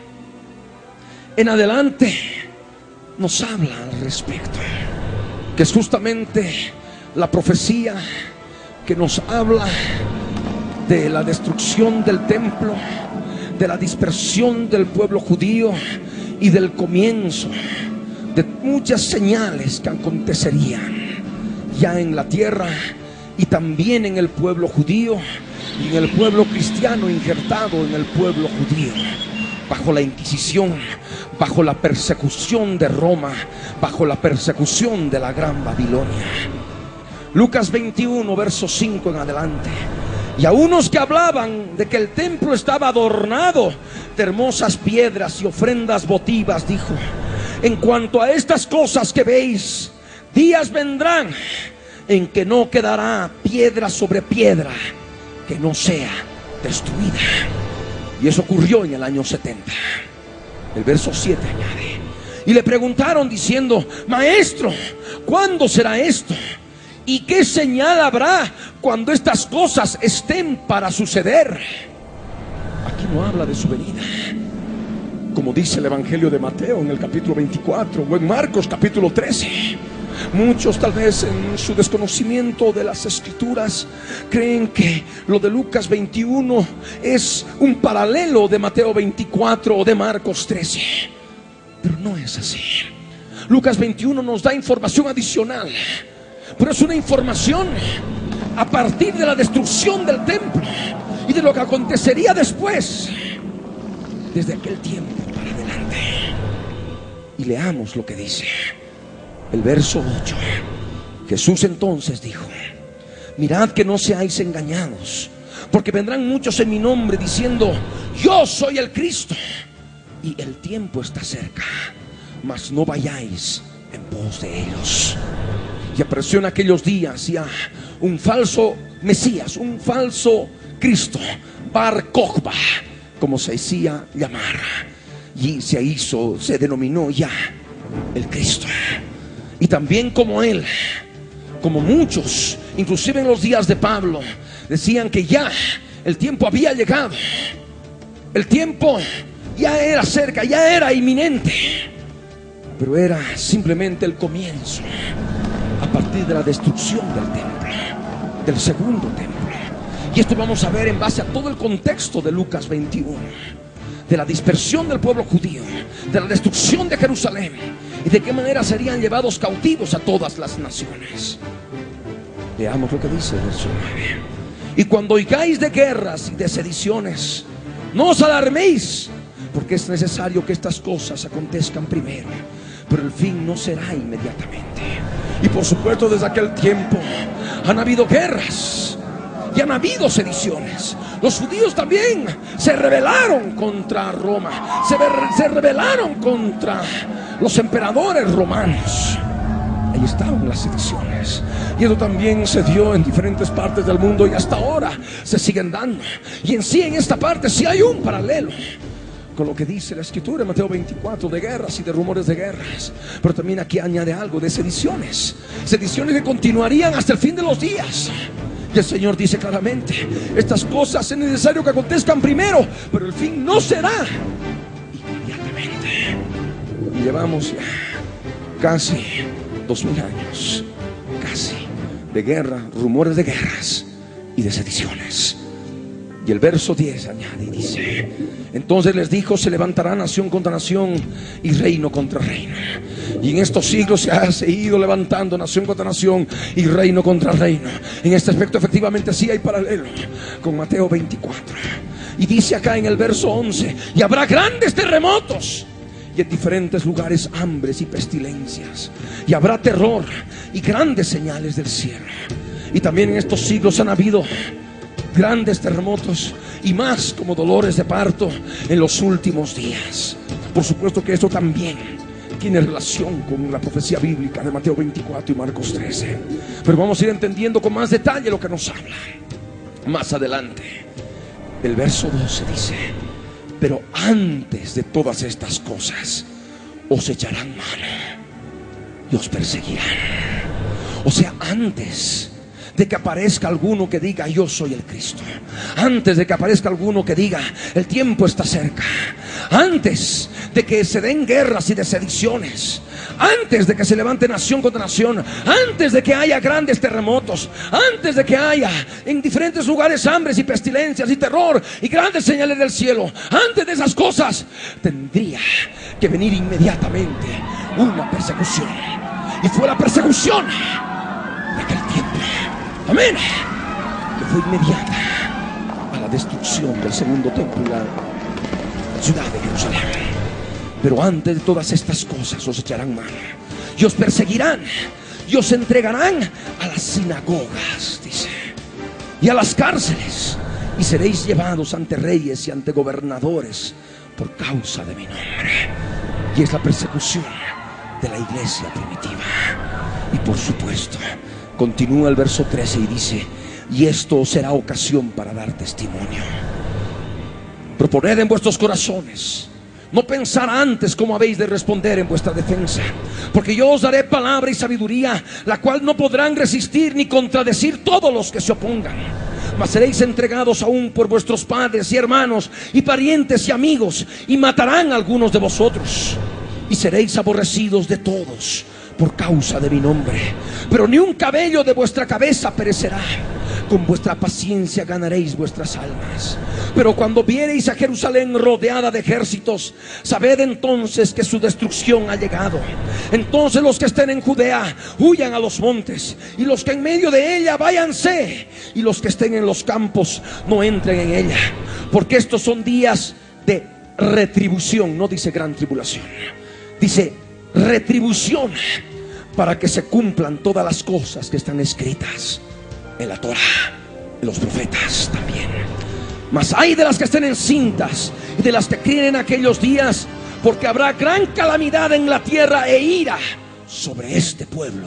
en adelante nos habla al respecto, que es justamente la profecía que nos habla de la destrucción del templo, de la dispersión del pueblo judío y del comienzo de muchas señales que acontecerían ya en la tierra y también en el pueblo judío y en el pueblo cristiano injertado en el pueblo judío, bajo la Inquisición, bajo la persecución de Roma, bajo la persecución de la Gran Babilonia. Lucas 21, verso 5 en adelante. Y a unos que hablaban de que el templo estaba adornado de hermosas piedras y ofrendas votivas, dijo: en cuanto a estas cosas que veis, días vendrán en que no quedará piedra sobre piedra que no sea destruida. Y eso ocurrió en el año 70. El verso 7 añade: y le preguntaron diciendo: Maestro, ¿cuándo será esto? ¿Y qué señal habrá cuando estas cosas estén para suceder? Aquí no habla de su venida, como dice el Evangelio de Mateo en el capítulo 24 o en Marcos capítulo 13. Muchos, tal vez en su desconocimiento de las escrituras, creen que lo de Lucas 21 es un paralelo de Mateo 24 o de Marcos 13, pero no es así. Lucas 21 nos da información adicional, pero es una información a partir de la destrucción del templo y de lo que acontecería después, desde aquel tiempo para adelante. Y leamos lo que dice el verso 8. Jesús entonces dijo: mirad que no seáis engañados, porque vendrán muchos en mi nombre diciendo: yo soy el Cristo, y el tiempo está cerca, mas no vayáis en pos de ellos. Y apareció en aquellos días ya un falso Mesías, un falso Cristo, Bar Kokhba, como se decía llamar, y se denominó ya el Cristo. Y también como él, como muchos, inclusive en los días de Pablo, decían que ya el tiempo había llegado, el tiempo ya era cerca, ya era inminente, pero era simplemente el comienzo a partir de la destrucción del templo, del segundo templo. Y esto vamos a ver en base a todo el contexto de Lucas 21, de la dispersión del pueblo judío, de la destrucción de Jerusalén y de qué manera serían llevados cautivos a todas las naciones. Veamos lo que dice el verso 9. Y cuando oigáis de guerras y de sediciones, no os alarméis, porque es necesario que estas cosas acontezcan primero, pero el fin no será inmediatamente. Y por supuesto, desde aquel tiempo han habido guerras y han habido sediciones. Los judíos también se rebelaron contra Roma, se rebelaron contra los emperadores romanos. Ahí estaban las sediciones, y eso también se dio en diferentes partes del mundo, y hasta ahora se siguen dando. Y en sí, en esta parte sí hay un paralelo con lo que dice la escritura en Mateo 24, de guerras y de rumores de guerras. Pero también aquí añade algo de sediciones, sediciones que continuarían hasta el fin de los días. Y el Señor dice claramente: estas cosas es necesario que acontezcan primero, pero el fin no será inmediatamente. Y llevamos ya casi 2000 años, casi, de guerra, rumores de guerras y de sediciones. Y el verso 10 añade y dice: entonces les dijo: se levantará nación contra nación y reino contra reino. Y en estos siglos se ha seguido levantando nación contra nación y reino contra reino. En este aspecto efectivamente sí hay paralelo con Mateo 24. Y dice acá en el verso 11: y habrá grandes terremotos, y en diferentes lugares hambres y pestilencias, y habrá terror y grandes señales del cielo. Y también en estos siglos han habido grandes terremotos y más como dolores de parto en los últimos días. Por supuesto que esto también tiene relación con la profecía bíblica de Mateo 24 y Marcos 13, pero vamos a ir entendiendo con más detalle lo que nos habla más adelante. El verso 12 dice: pero antes de todas estas cosas os echarán mano y os perseguirán. O sea, antes de que aparezca alguno que diga yo soy el Cristo, antes de que aparezca alguno que diga el tiempo está cerca, antes de que se den guerras y de sediciones, antes de que se levante nación contra nación, antes de que haya grandes terremotos, antes de que haya en diferentes lugares hambres y pestilencias y terror y grandes señales del cielo, antes de esas cosas tendría que venir inmediatamente una persecución. Y fue la persecución de aquel tiempo, amén, que fue inmediata a la destrucción del segundo templo y la ciudad de Jerusalén. Pero antes de todas estas cosas os echarán mano y os perseguirán y os entregarán a las sinagogas, dice, y a las cárceles, y seréis llevados ante reyes y ante gobernadores por causa de mi nombre. Y es la persecución de la iglesia primitiva. Y por supuesto continúa el verso 13 y dice: y esto será ocasión para dar testimonio. Proponed en vuestros corazones no pensar antes cómo habéis de responder en vuestra defensa, porque yo os daré palabra y sabiduría, la cual no podrán resistir ni contradecir todos los que se opongan. Mas seréis entregados aún por vuestros padres y hermanos y parientes y amigos, y matarán a algunos de vosotros, y seréis aborrecidos de todos por causa de mi nombre. Pero ni un cabello de vuestra cabeza perecerá. Con vuestra paciencia ganaréis vuestras almas. Pero cuando viereis a Jerusalén rodeada de ejércitos, sabed entonces que su destrucción ha llegado. Entonces los que estén en Judea huyan a los montes, y los que en medio de ella váyanse, y los que estén en los campos no entren en ella, porque estos son días de retribución. No dice gran tribulación, dice retribución, para que se cumplan todas las cosas que están escritas en la Torá, en los profetas también. Mas hay de las que estén encintas y de las que críen en aquellos días, porque habrá gran calamidad en la tierra e ira sobre este pueblo,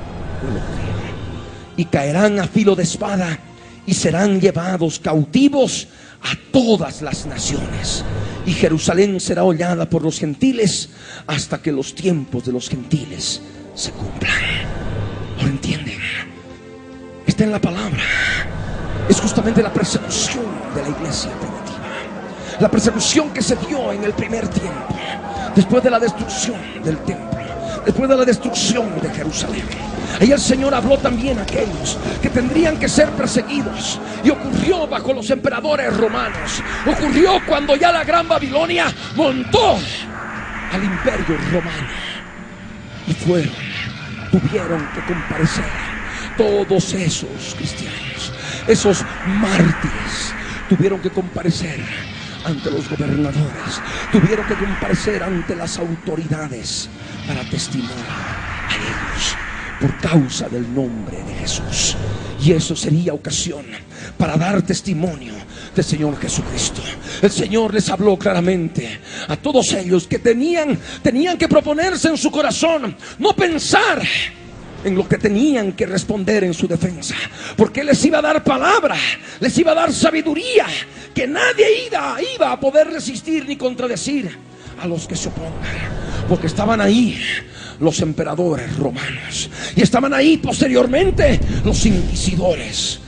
y caerán a filo de espada y serán llevados cautivos a todas las naciones. Y Jerusalén será hollada por los gentiles hasta que los tiempos de los gentiles se cumplan. ¿Ahora entienden? Está en la palabra. Es justamente la persecución de la iglesia primitiva, la persecución que se dio en el primer tiempo, después de la destrucción del templo, después de la destrucción de Jerusalén. Ahí el Señor habló también a aquellos que tendrían que ser perseguidos, y ocurrió bajo los emperadores romanos. Ocurrió cuando ya la gran Babilonia montó al imperio romano, y tuvieron que comparecer todos esos cristianos, esos mártires, tuvieron que comparecer ante los gobernadores, tuvieron que comparecer ante las autoridades para testimoniar a ellos por causa del nombre de Jesús. Y eso sería ocasión para dar testimonio del Señor Jesucristo. El Señor les habló claramente a todos ellos que tenían que proponerse en su corazón no pensar en lo que tenían que responder en su defensa, porque les iba a dar palabra, les iba a dar sabiduría, que nadie iba a poder resistir ni contradecir a los que se opongan, porque estaban ahí los emperadores romanos, y estaban ahí posteriormente los inquisidores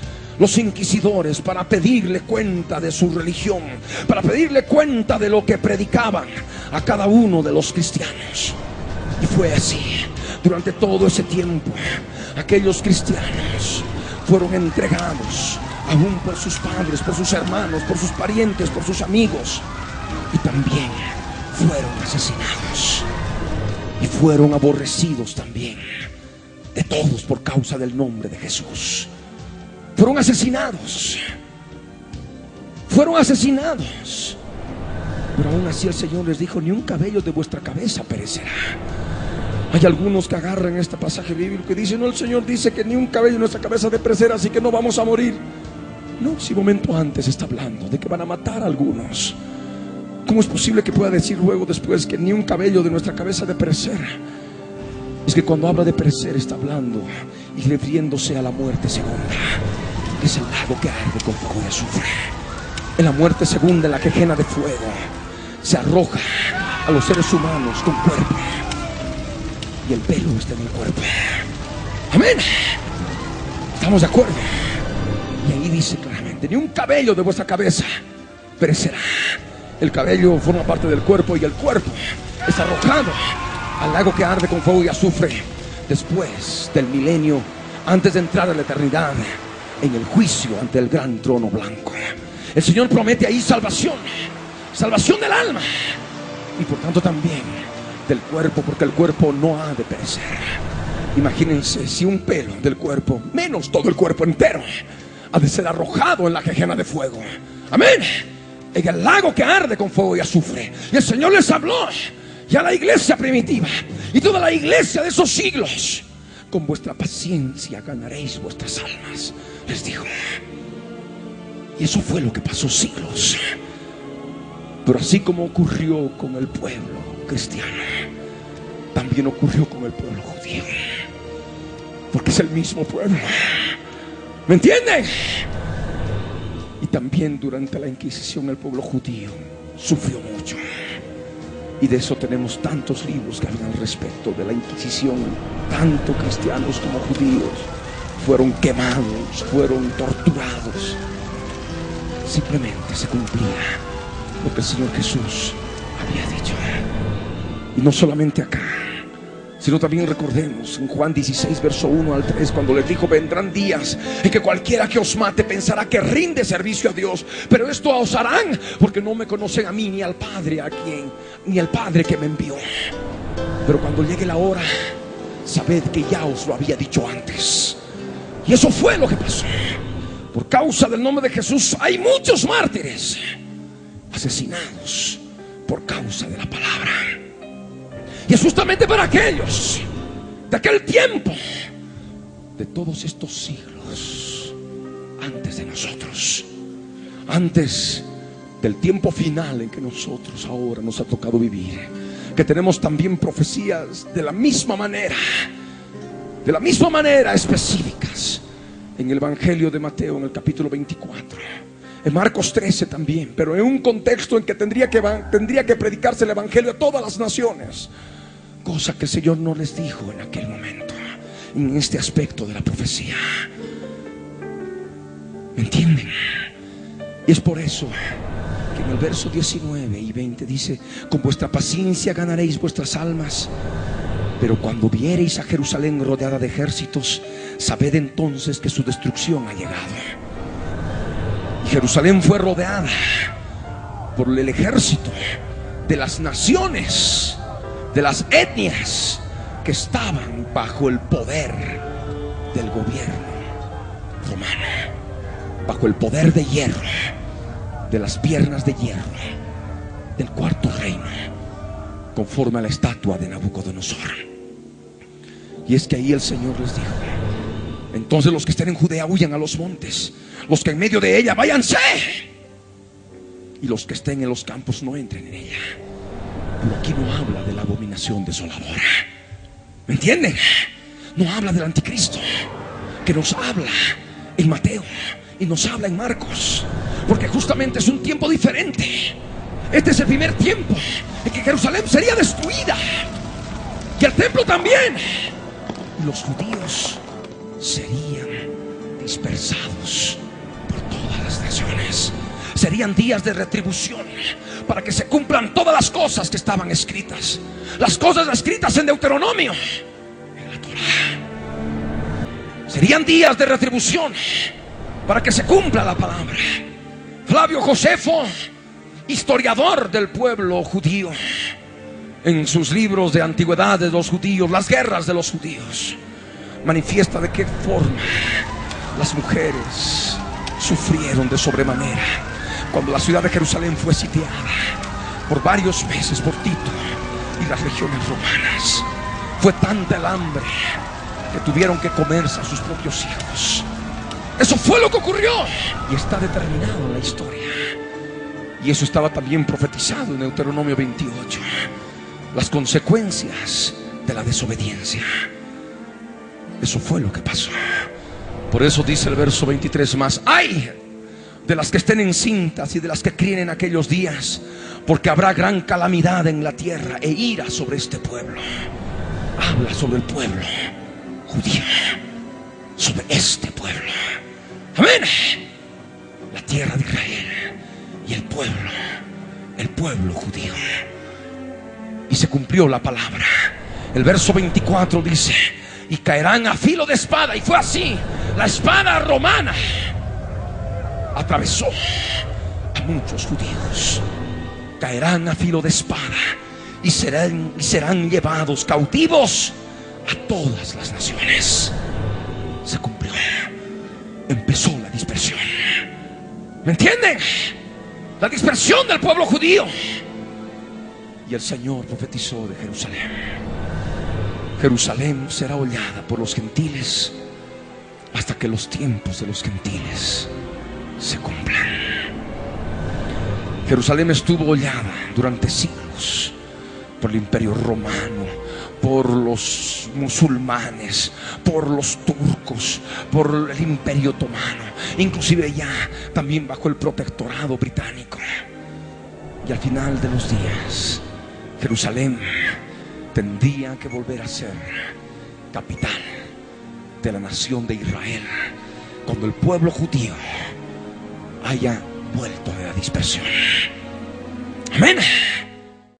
para pedirle cuenta de su religión, para pedirle cuenta de lo que predicaban a cada uno de los cristianos. Y fue así durante todo ese tiempo. Aquellos cristianos fueron entregados aún por sus padres, por sus hermanos, por sus parientes, por sus amigos, y también fueron asesinados y fueron aborrecidos también de todos por causa del nombre de Jesús. Fueron asesinados, pero aún así el Señor les dijo: ni un cabello de vuestra cabeza perecerá. Hay algunos que agarran este pasaje bíblico y dicen: no, el Señor dice que ni un cabello de nuestra cabeza de perecer, así que no vamos a morir. No, si un momento antes está hablando de que van a matar a algunos, ¿cómo es posible que pueda decir luego después que ni un cabello de nuestra cabeza de perecer? Es que cuando habla de perecer está hablando y refiriéndose a la muerte segunda, que es el lago que arde con fuego y azufre. En la muerte segunda, en la que quejena de fuego se arroja a los seres humanos con cuerpo, y el pelo está en el cuerpo. Amén. ¿Estamos de acuerdo? Y ahí dice claramente: ni un cabello de vuestra cabeza perecerá. El cabello forma parte del cuerpo y el cuerpo es arrojado al lago que arde con fuego y azufre después del milenio, antes de entrar a la eternidad en el juicio ante el gran trono blanco. El Señor promete ahí salvación, salvación del alma y por tanto también del cuerpo, porque el cuerpo no ha de perecer. Imagínense si un pelo del cuerpo, menos todo el cuerpo entero, ha de ser arrojado en la gejena de fuego. Amén. En el lago que arde con fuego y azufre. Y el Señor les habló ya a la iglesia primitiva y toda la iglesia de esos siglos: con vuestra paciencia ganaréis vuestras almas, les dijo. Y eso fue lo que pasó siglos. Pero así como ocurrió con el pueblo cristiano, también ocurrió con el pueblo judío, porque es el mismo pueblo. ¿Me entienden? Y también durante la Inquisición el pueblo judío sufrió mucho. Y de eso tenemos tantos libros que hablan al respecto de la Inquisición. Tanto cristianos como judíos fueron quemados, fueron torturados. Simplemente se cumplía lo que el Señor Jesús había dicho. Y no solamente acá, sino también recordemos en Juan 16, verso 1 al 3, cuando les dijo: vendrán días en que cualquiera que os mate pensará que rinde servicio a Dios, pero esto os harán porque no me conocen a mí ni al Padre ni al Padre que me envió. Pero cuando llegue la hora, sabed que ya os lo había dicho antes. Y eso fue lo que pasó. Por causa del nombre de Jesús hay muchos mártires asesinados por causa de la palabra. Y es justamente para aquellos de aquel tiempo, de todos estos siglos antes de nosotros, antes del tiempo final en que nosotros ahora nos ha tocado vivir, que tenemos también profecías de la misma manera específicas en el Evangelio de Mateo, en el capítulo 24, en Marcos 13 también, pero en un contexto en que tendría que predicarse el Evangelio a todas las naciones, cosa que el Señor no les dijo en aquel momento, en este aspecto de la profecía. ¿Me entienden? Y es por eso que en el verso 19 y 20 dice: con vuestra paciencia ganaréis vuestras almas, pero cuando viereis a Jerusalén rodeada de ejércitos, sabed entonces que su destrucción ha llegado. Y Jerusalén fue rodeada por el ejército de las naciones, de las etnias que estaban bajo el poder del gobierno romano, bajo el poder de hierro, de las piernas de hierro del cuarto reino, conforme a la estatua de Nabucodonosor. Y es que ahí el Señor les dijo: entonces los que estén en Judea huyan a los montes, los que en medio de ella váyanse, y los que estén en los campos no entren en ella. Pero aquí no habla de la abominación desoladora. ¿Me entienden? No habla del anticristo, que nos habla en Mateo y nos habla en Marcos, porque justamente es un tiempo diferente. Este es el primer tiempo en que Jerusalén sería destruida, y el templo también, y los judíos serían dispersados por todas las naciones. Serían días de retribución para que se cumplan todas las cosas que estaban escritas, las cosas escritas en Deuteronomio, en la Torá. Serían días de retribución para que se cumpla la palabra. Flavio Josefo, historiador del pueblo judío, en sus libros de antigüedad de los judíos, las guerras de los judíos, manifiesta de qué forma las mujeres sufrieron de sobremanera cuando la ciudad de Jerusalén fue sitiada por varios meses por Tito y las legiones romanas. Fue tanta el hambre que tuvieron que comerse a sus propios hijos. Eso fue lo que ocurrió y está determinado en la historia. Y eso estaba también profetizado en Deuteronomio 28. Las consecuencias de la desobediencia. Eso fue lo que pasó. Por eso dice el verso 23 más: ¡ay de las que estén encintas y de las que críen en aquellos días! Porque habrá gran calamidad en la tierra e ira sobre este pueblo. Habla sobre el pueblo judío, sobre este pueblo. Amén. La tierra de Israel y el pueblo judío. Y se cumplió la palabra. El verso 24 dice: y caerán a filo de espada. Y fue así. La espada romana atravesó a muchos judíos. Caerán a filo de espada y serán llevados cautivos a todas las naciones. Se cumplió. Empezó la dispersión. ¿Me entienden? La dispersión del pueblo judío. Y el Señor profetizó de Jerusalén: Jerusalén será hollada por los gentiles hasta que los tiempos de los gentiles se cumplan. Jerusalén estuvo hollada durante siglos por el imperio romano, por los musulmanes, por los turcos, por el imperio otomano, inclusive ya también bajo el protectorado británico. Y al final de los días, Jerusalén tendría que volver a ser capital de la nación de Israel cuando el pueblo judío haya vuelto de la dispersión. Amén.